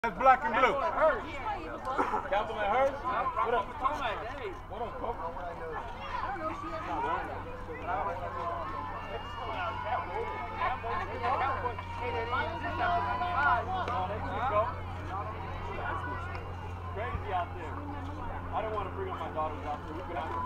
That's black and blue. Councilman Hurst? What up? What up, Coach? Crazy out there. I don't want to bring up my daughters out there. We could have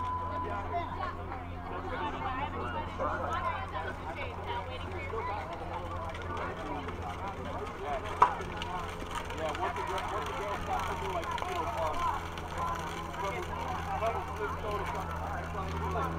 yeah, once the girls stop to do like, you know, bubble flip soda or something like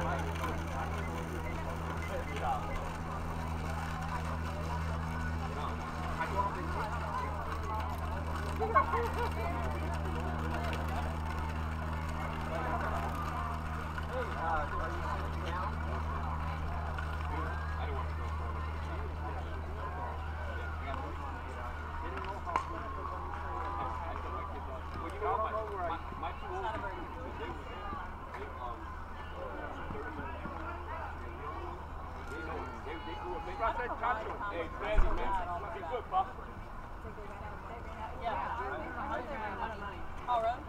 Hey, Sandy, man. Be good, Pop. Yeah. All right.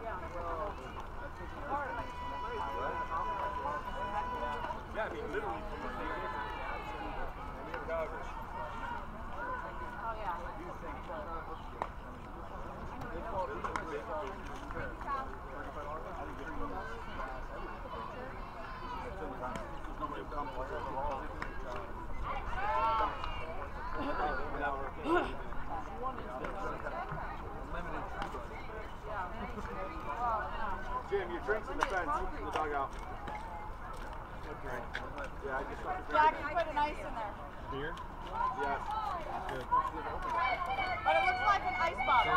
Yeah, I mean, literally. Oh, yeah. Jim, your drink's in the fence, in the dugout. Okay. Yeah, I just got the drink. Jack, you put an ice in there. Beer? Yes. Good. But it looks like an ice bottle.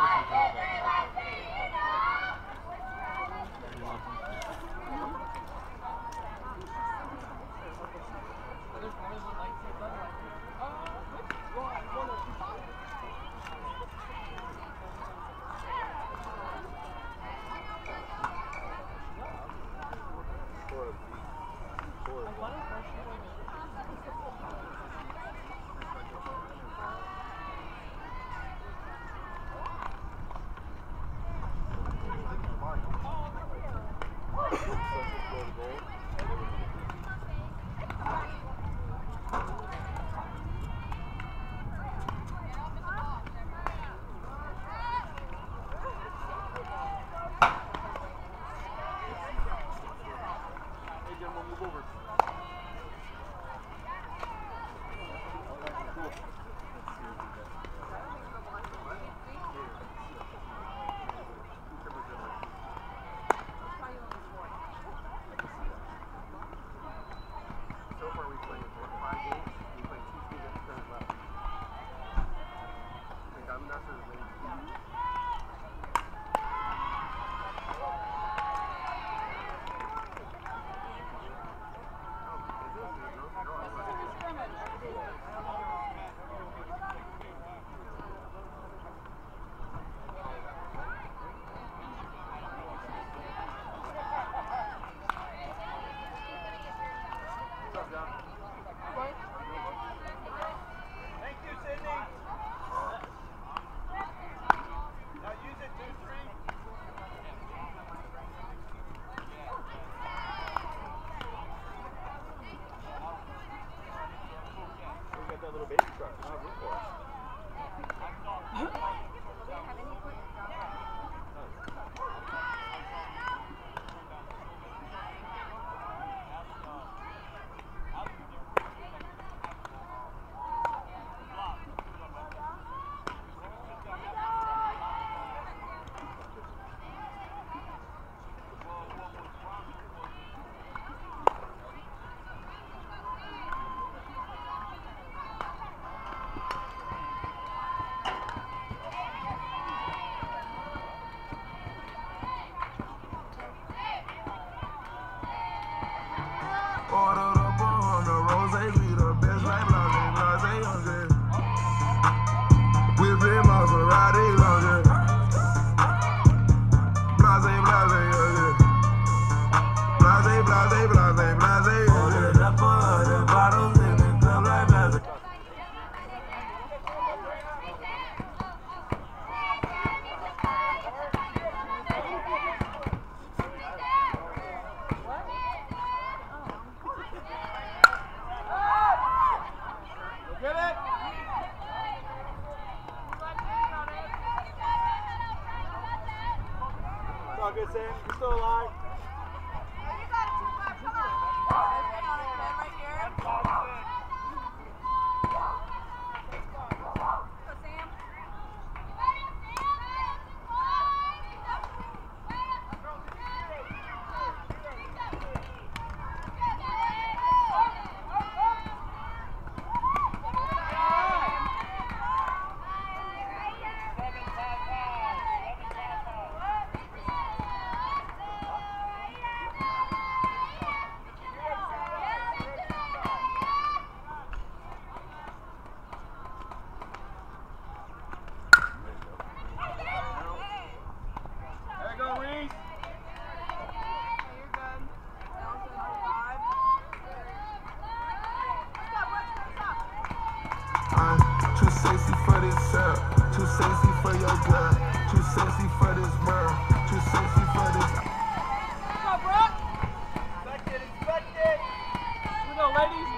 all good, Sam. You're still alive. Too sexy for this syrup, too sexy for your girl, too sexy for this world, too sexy for this. Let's go, Brooke. Expect it. Here we go, ladies.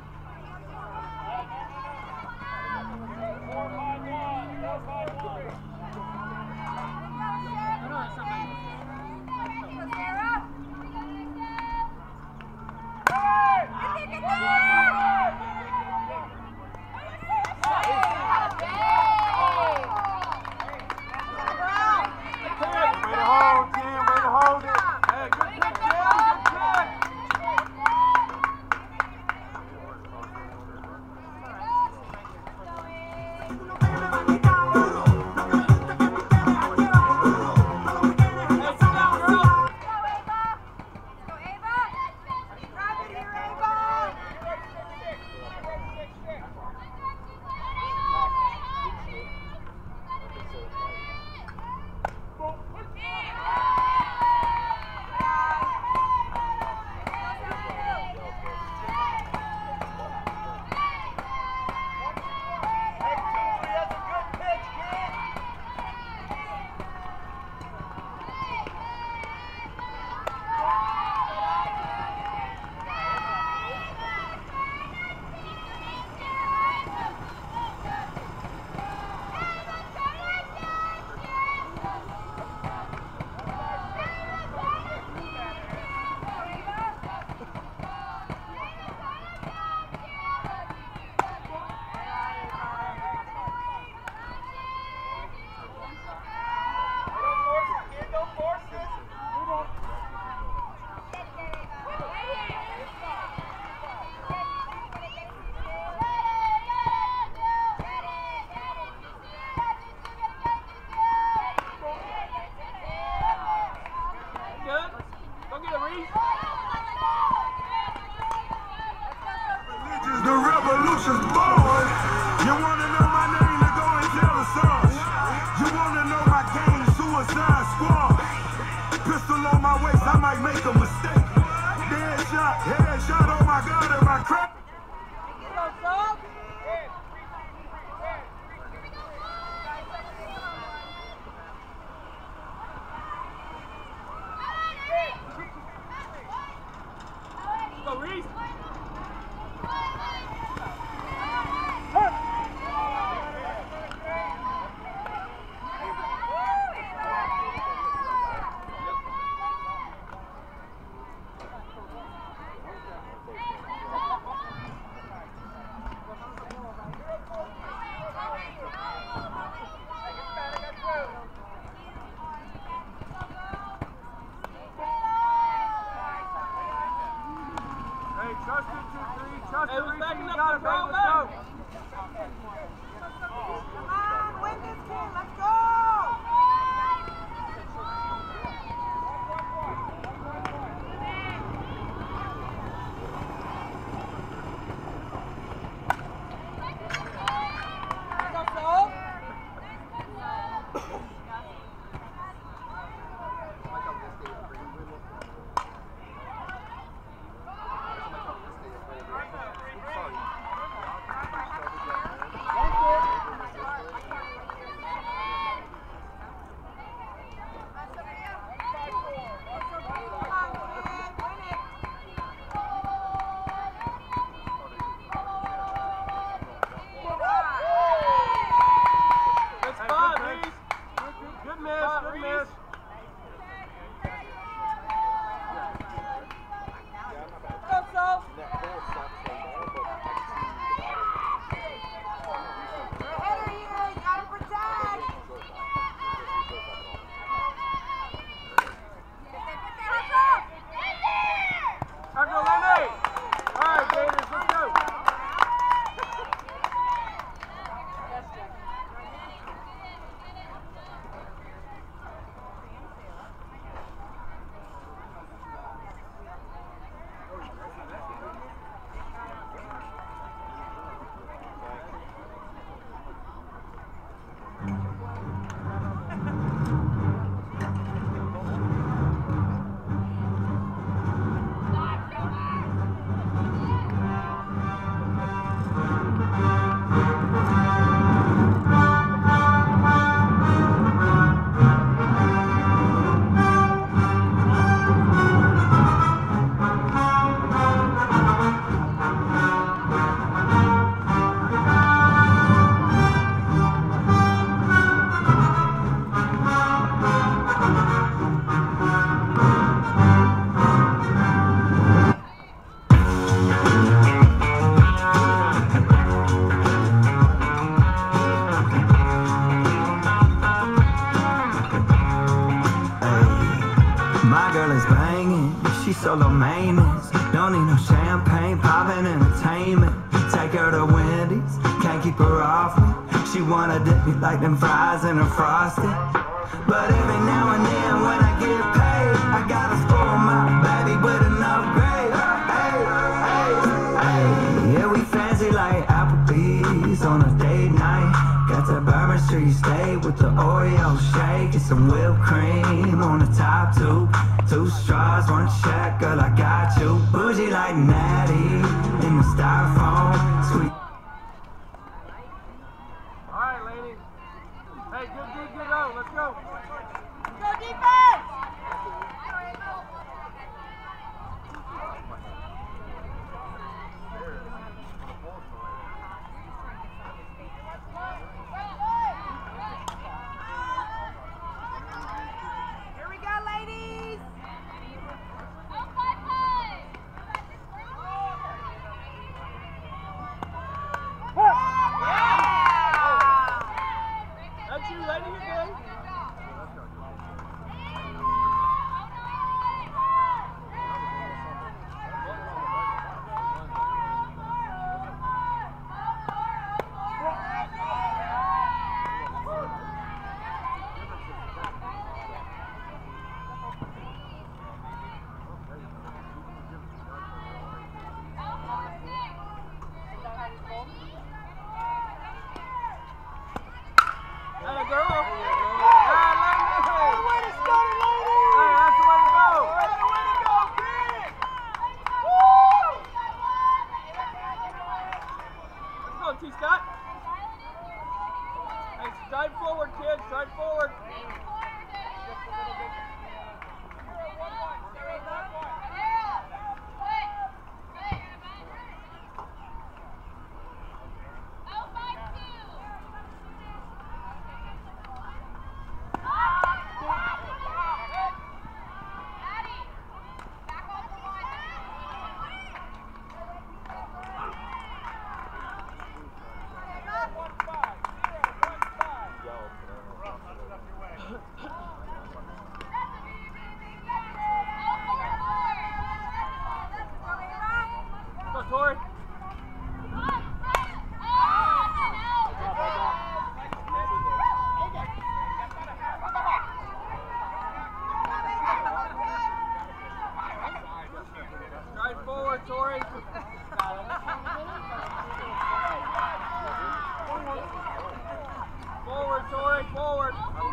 Go, solo maintenance. Don't need no champagne, poppin' entertainment. Take her to Wendy's, can't keep her off me. She wanna dip me like them fries in her frosty. But every now and then when I get paid, I gotta spoil my baby with an upgrade. Hey, hey, hey, yeah, we fancy like Applebee's on a date night. Got that Bourbon Street steak with the Oreo shake and some whipped cream on the top two. 2 straws, 1 check, girl, I got you. Bougie like Natty in the styrofoam, sweet. All right, ladies. Hey, good, oh, let's go. Go defense! Here we go, ladies! That's you, lady, you're good. Hey, girl. T-Scott. Hey, stride forward, kids. Stride forward. Go, Tori. Stride forward, Tori. Forward, Tori, forward.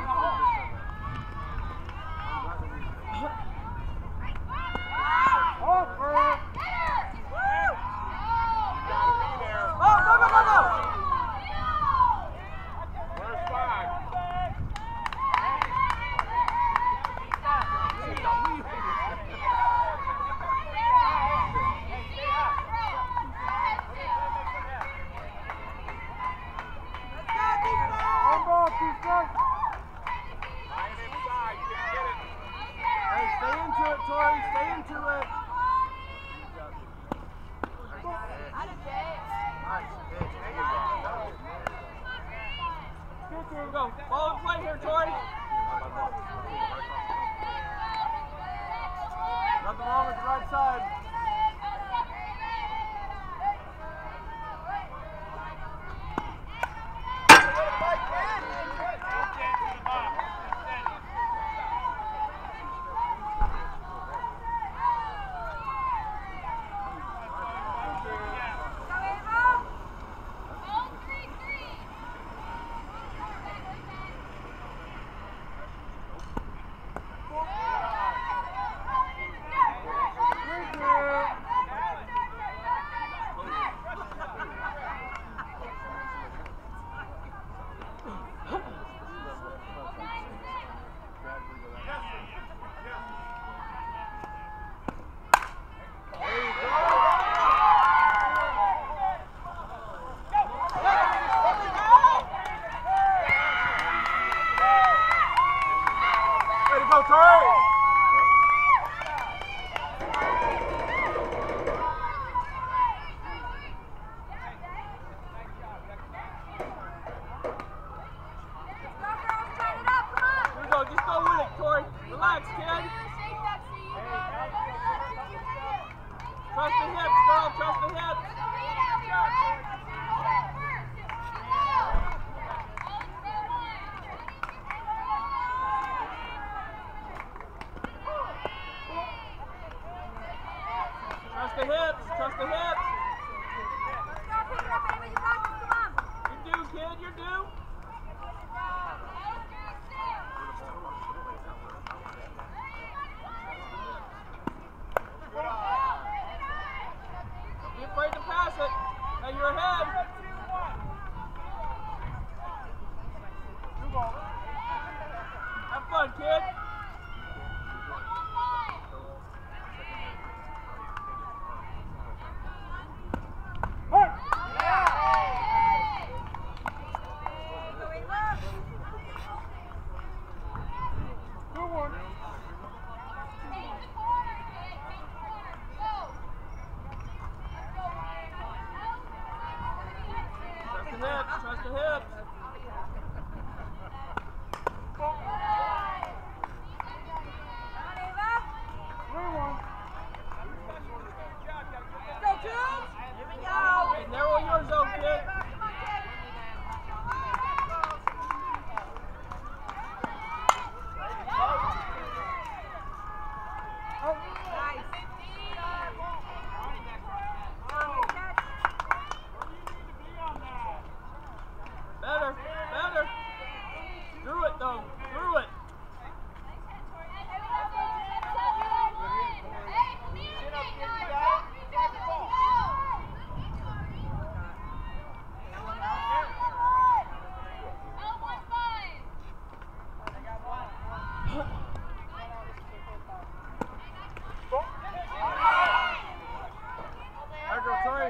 Hey, stay into it, Tori. Stay into it. Here we go. Ball in play here, Tori. Nothing wrong with the right side. the hips. Trust the hips. You're due, kid. You're due. Don't be afraid to pass it. Hey, you're ahead. Have fun, kid. Trust the hips. Hey, narrow your zone, kid. Better, better. Through it though, through it. There, girl, Tori.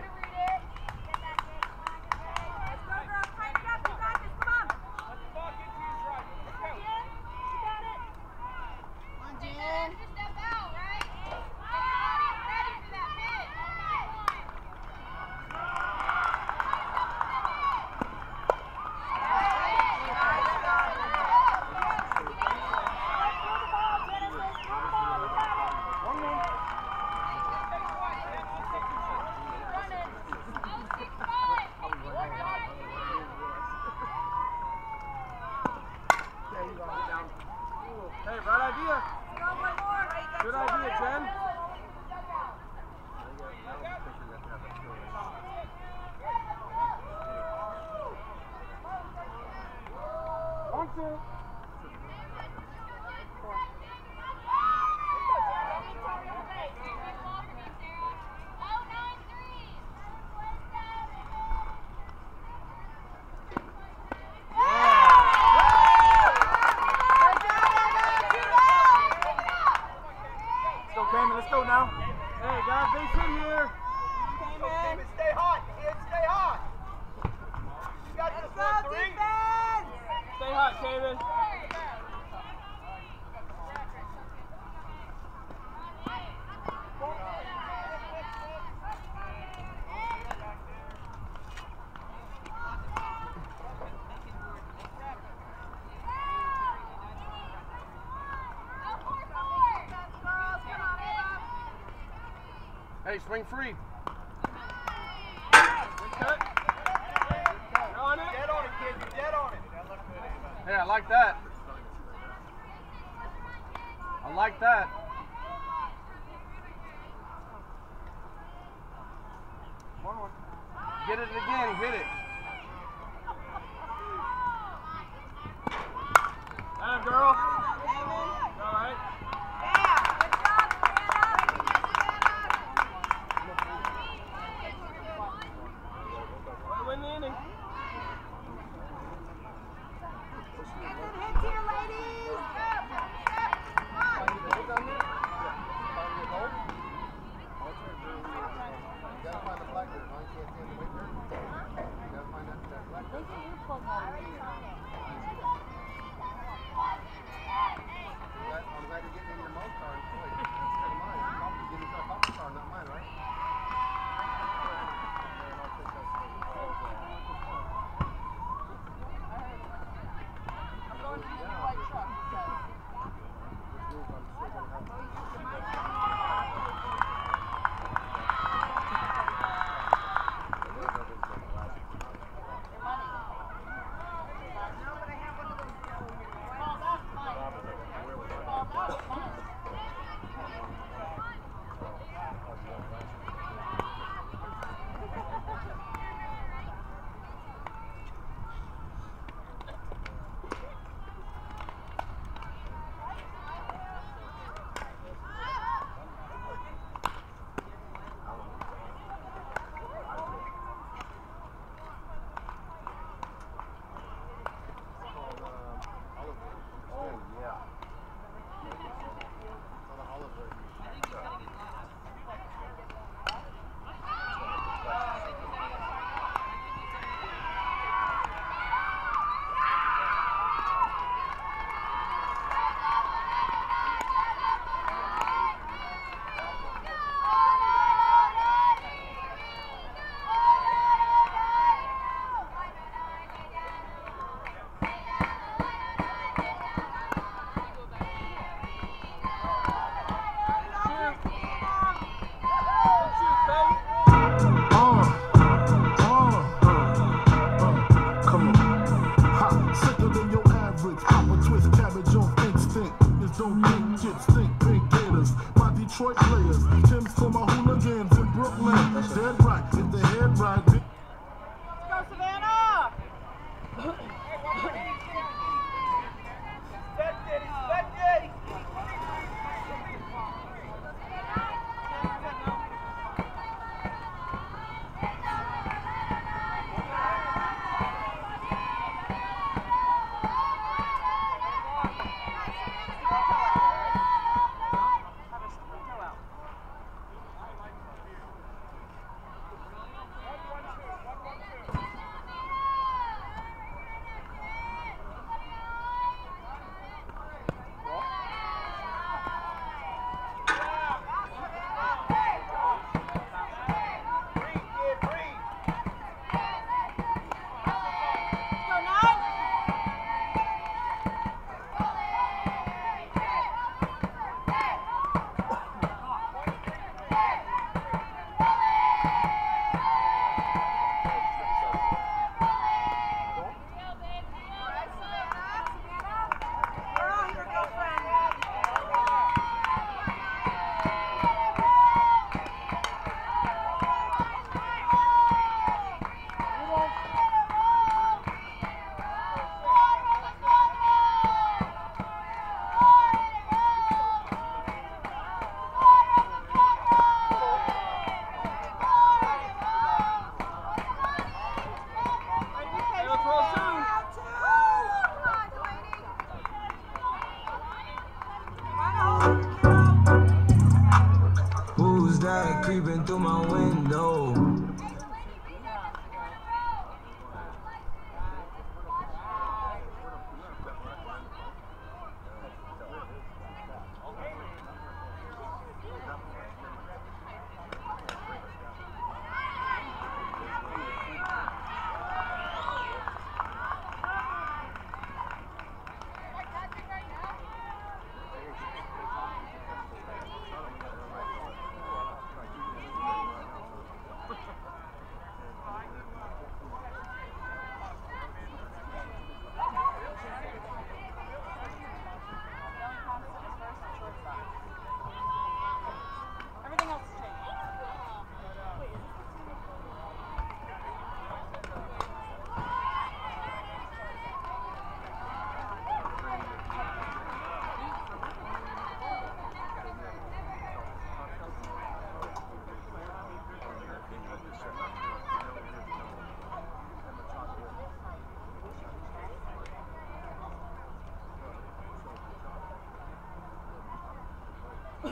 Hey, right idea. Good idea, Jen. Let's go now. Hey, got a base hit here. Stay hot, kid. Stay hot. You got this one, 3. Stay hot, Kevin. Hey, swing free. Cut. You're on it. Dead on it, kid. You're dead on it. Hey, I like that. I like that. Get it again. Hit it. Damn, girl. All right. Win the inning.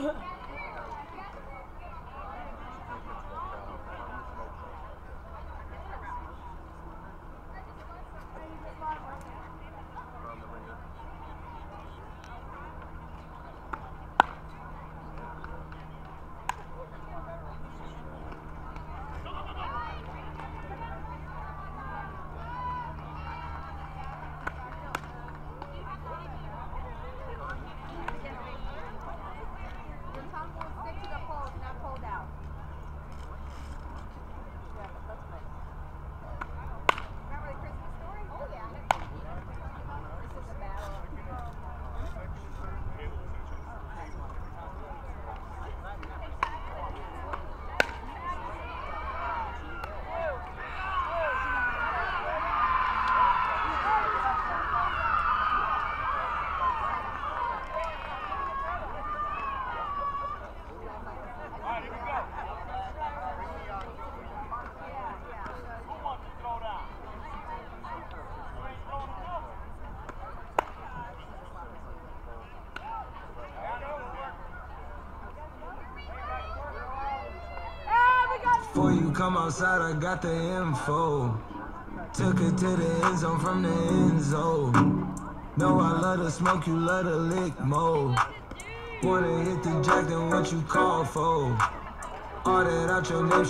Before you come outside, I got the info. Took it to the end zone from the end zone. Know I love to smoke, you love to lick more. Wanna hit the jack, then what you call for? All that out your name.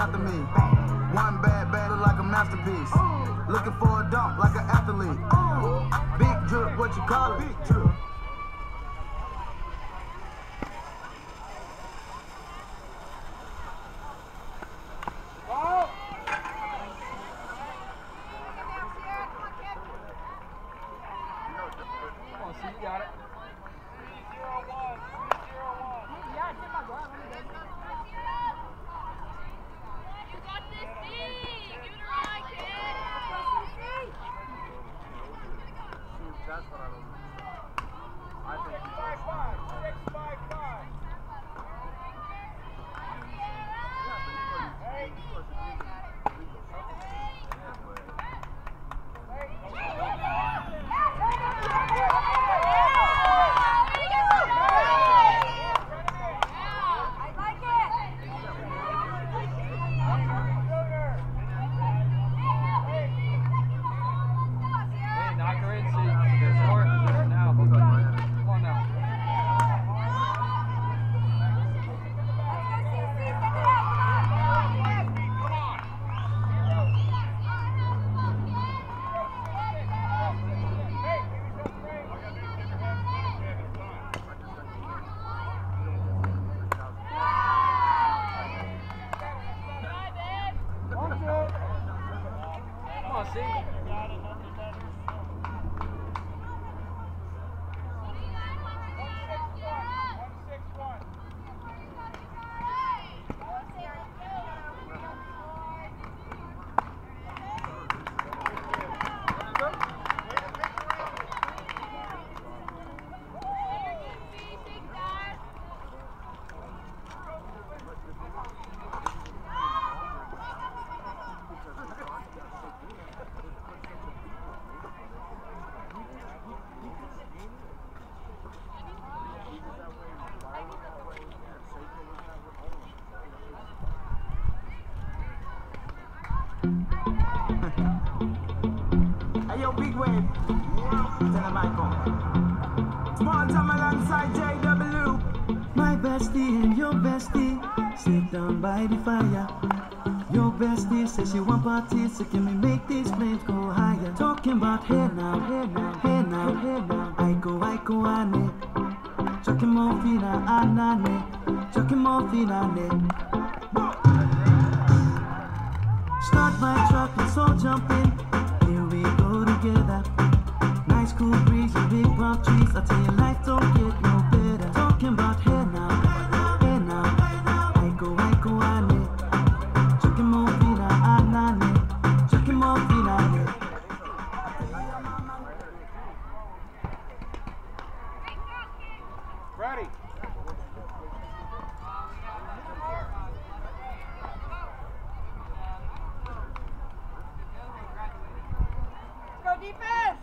after me. One bad look like a masterpiece. Looking for a dunk like an athlete. Big drip, what you call it? Big drip. Hey yo, big wave. Tell the mic on. Small time alongside JW. My bestie and your bestie sit down by the fire. Your bestie says she want parties, so can we make these flames go higher? Talking about hey now, hey now, hey now, hey now. I go, ane. Chucking more fina, anane. Chucking more fina, ane. Start my truck, let's all jump in. Here we go together. Nice cool breeze and big palm trees. I tell you, life don't get no better. Talking about hey now, hey now. I go, ane. Chucking more fina, anane. Chucking more fina, ane. Ready. Go defense!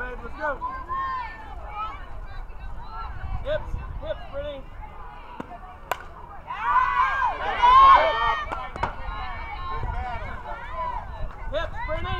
babe. Let's go. Hips, hips, Brittany. Hips, Brittany.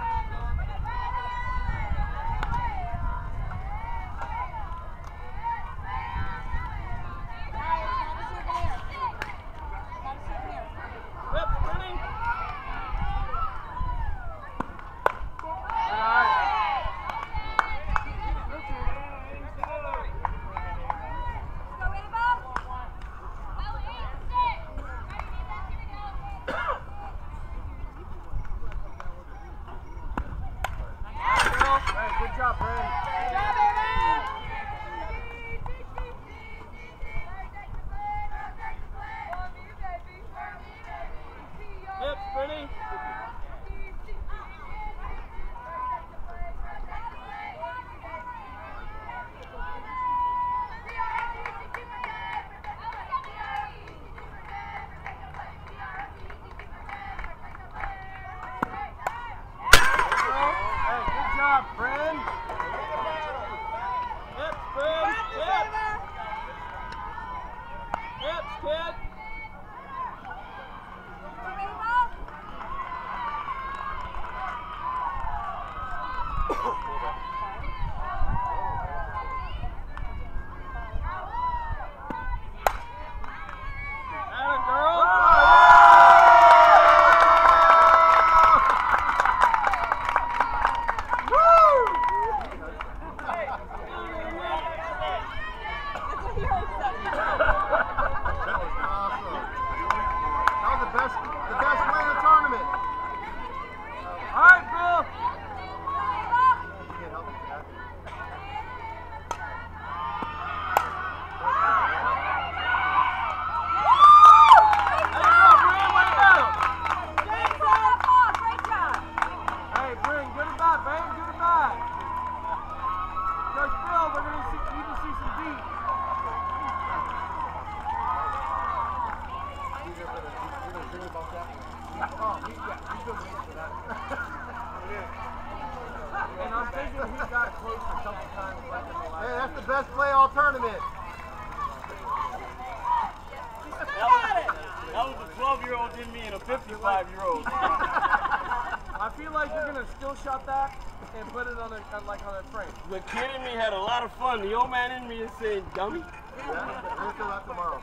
The old man in me is saying, dummy. Yeah, we'll do that tomorrow.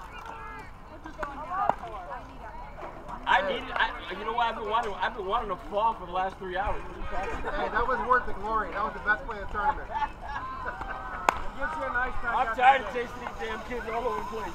I need it. You know what? I've been wanting to fall for the last 3 hours. Hey, that was worth the glory. That was the best play of the tournament. Gives you a nice pack. I'm tired of chasing these damn kids all over the place.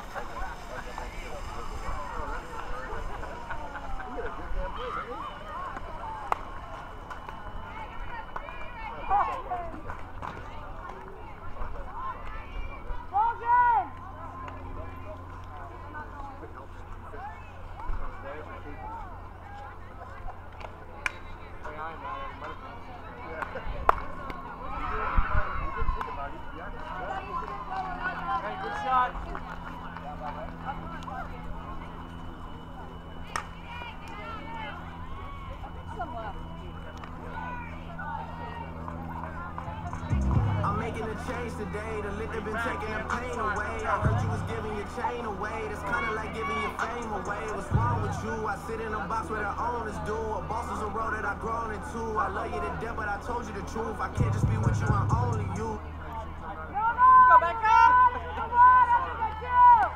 Today, the liquor been taking the pain away. I heard you was giving your chain away. That's kinda like giving your fame away. What's wrong with you? I sit in a box where the owners do. A boss is a road that I've grown into. I love you to death, but I told you the truth. I can't just be with you and only you. Go back up! Come on, I'm gonna get you!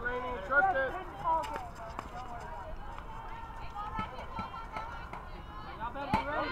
Rainey. Trust it. Y'all better be ready.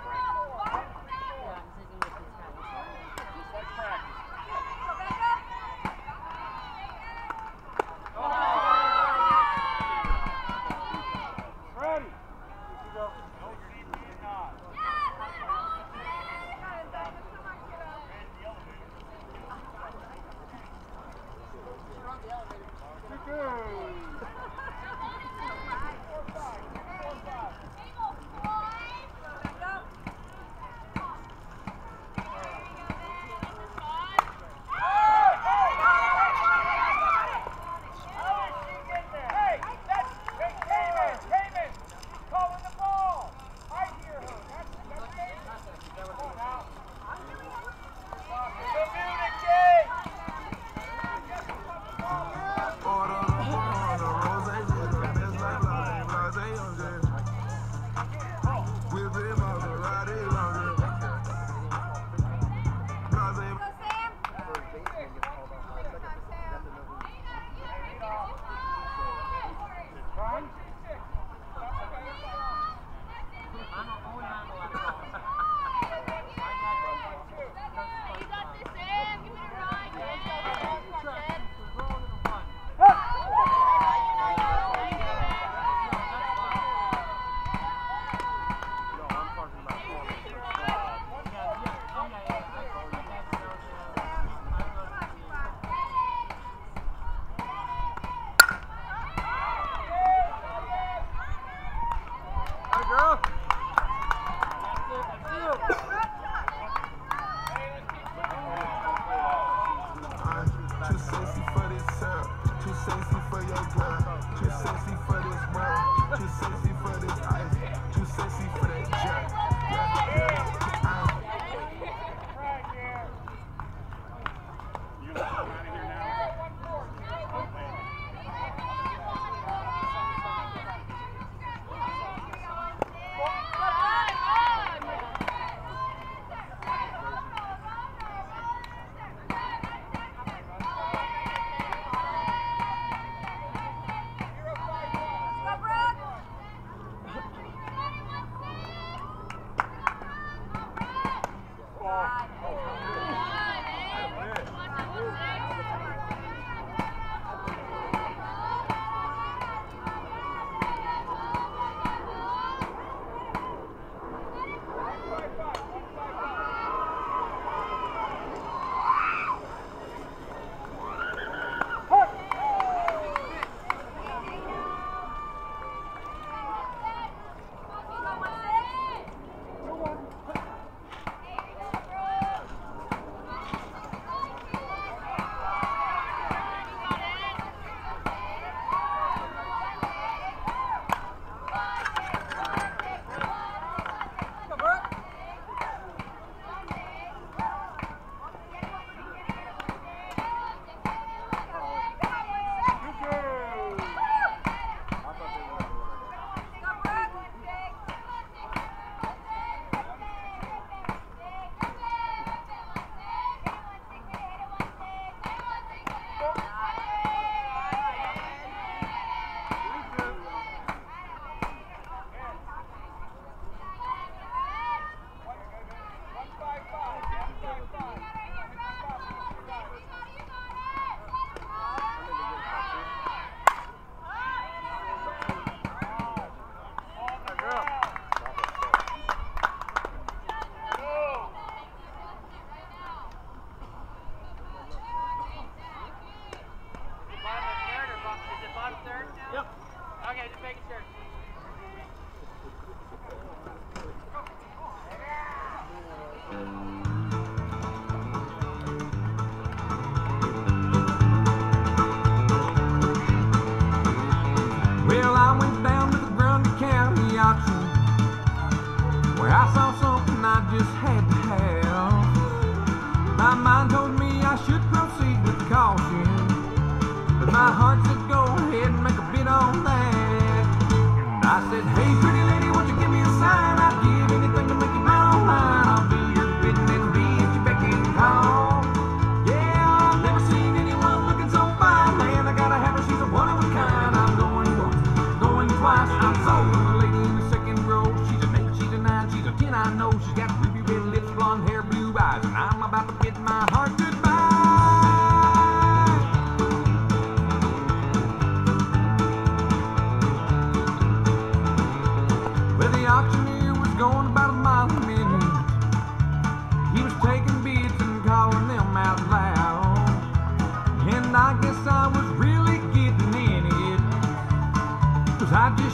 My heart said go ahead and make a bid on that. And I said, hey pretty lady, won't you give me a sign? I'd give anything to make you mine. I'll be your bidding.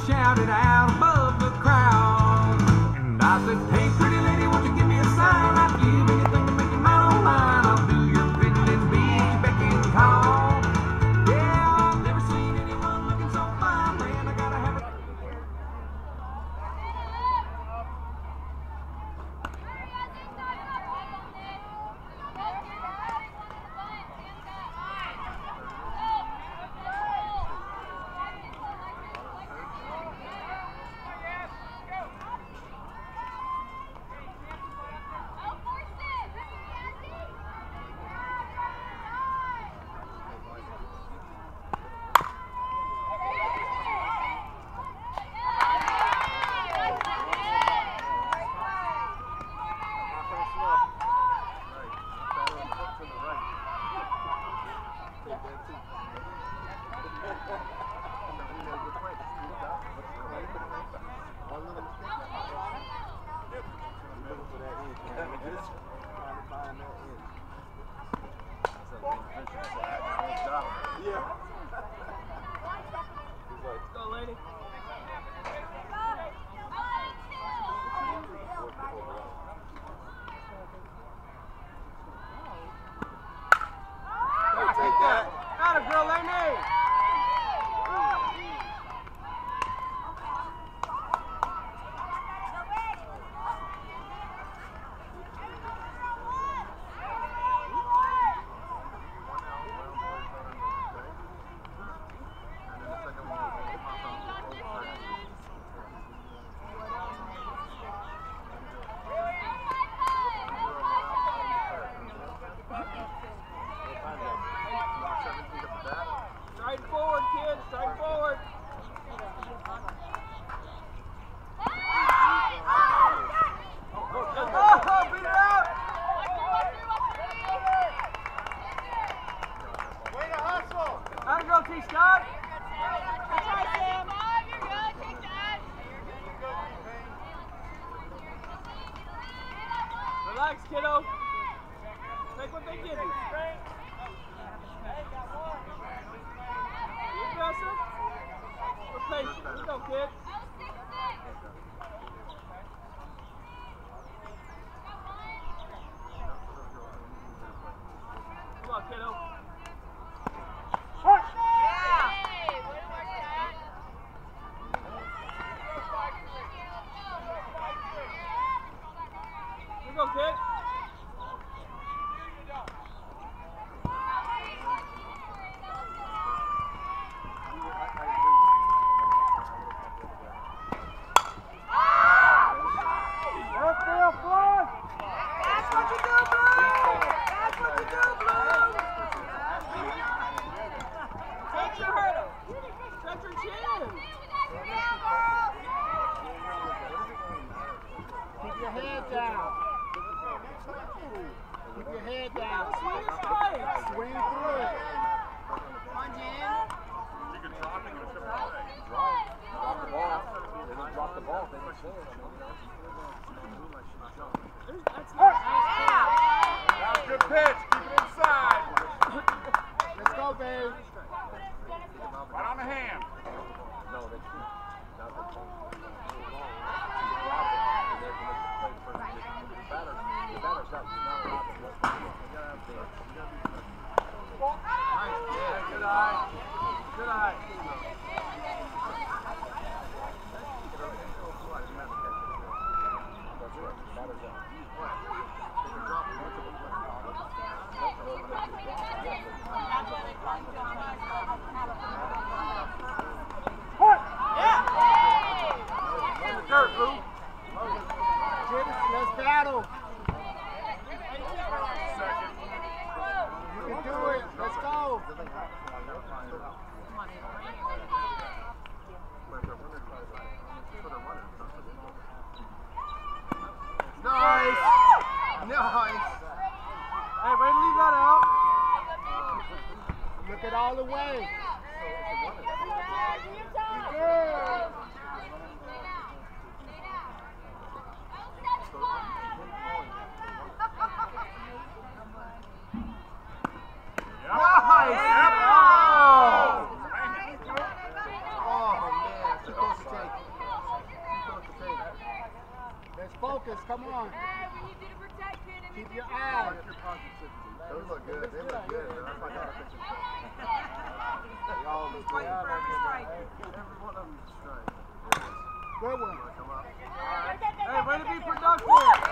shouted out above the crowd. And I said, hey, pretty lady, won't you give me a sign? I'd give anything to make you mine on mine. I'll do your bidding and be at your beck and call. Yeah, I've never seen anyone looking so fine, man. I gotta have it. Relax, kiddo. Take what they give you. You aggressive? We're patient. Let's go, kid. Come on, kiddo. Go, kid. That's what you do, Blue. That's what you do, Blue. Touch your hurdle. Touch your chin. Keep your head down. Keep your head down. Swing your spikes. Swing through it. Punch in. You can drop it, you can trip away. Drop the ball. They don't drop the ball, they don't swing. That's not nice. That's a good pitch. Keep it inside. Let's go, babe. Right on the hand. No, they shoot. Now they don't. The batter's up. He's not allowed to look. You gotta have the. Nice. Yeah, good eye. Good eye. Dirt, Blue. Let's battle. You can do it. Let's go. come on. Hey, we need you to protect it. Keep your eye. Those look good. They look good. That's my daughter picture. They all look good. Fighting for every strike. Every one of them is a strike. Good one. Come up. Hey, way to be productive.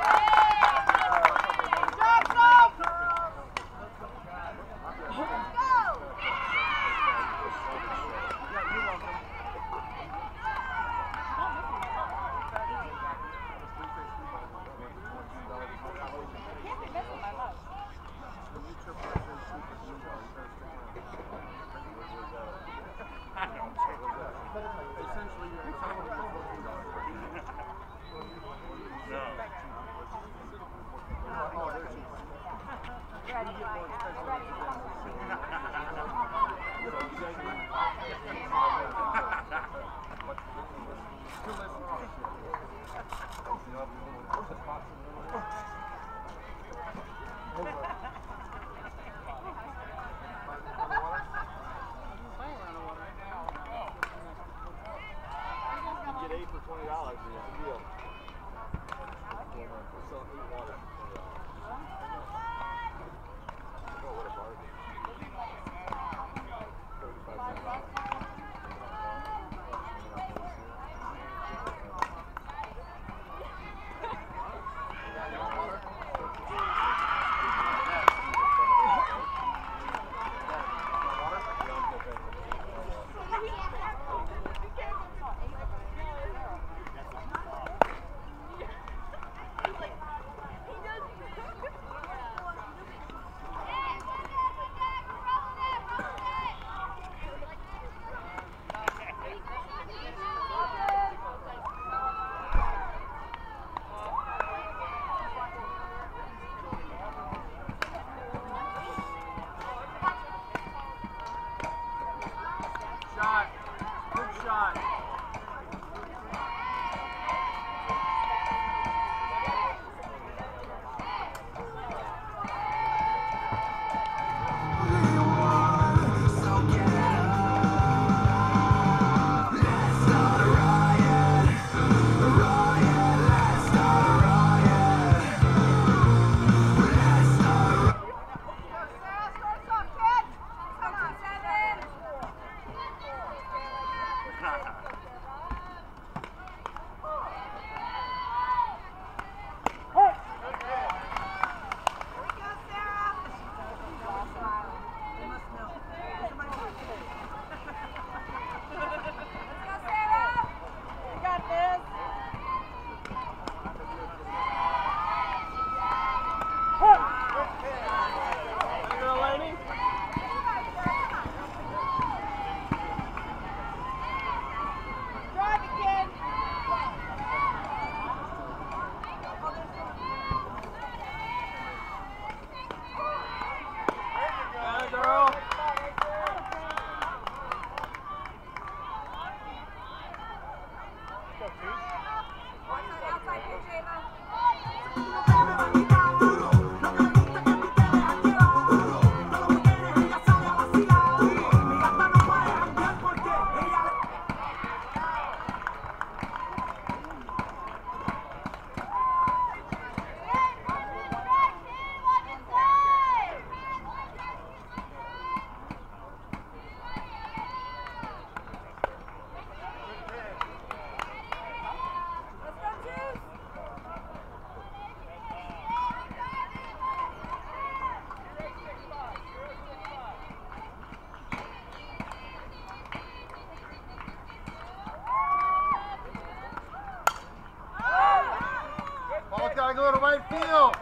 Gotta go to right field.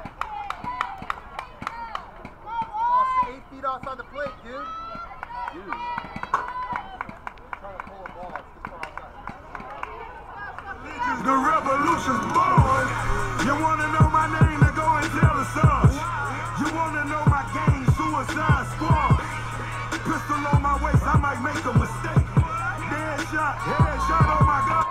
Ball's 8 feet outside the plate, dude. Trying to pull a ball. It's too far outside. The revolution's born. You wanna know my name? Then go and tell the Sarge. You wanna know my game? Suicide Squad. Pistol on my waist, I might make a mistake. Headshot on my God.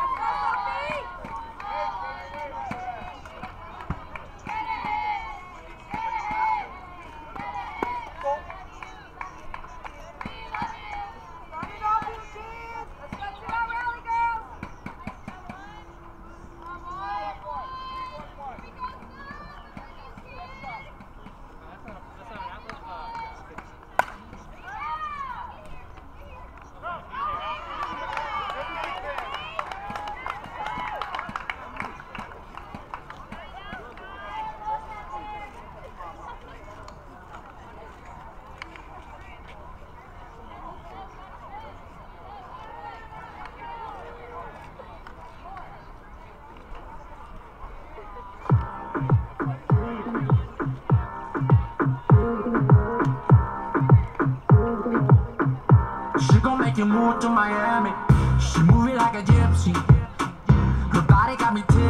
you moved to Miami. She moving like a gypsy. Her body got me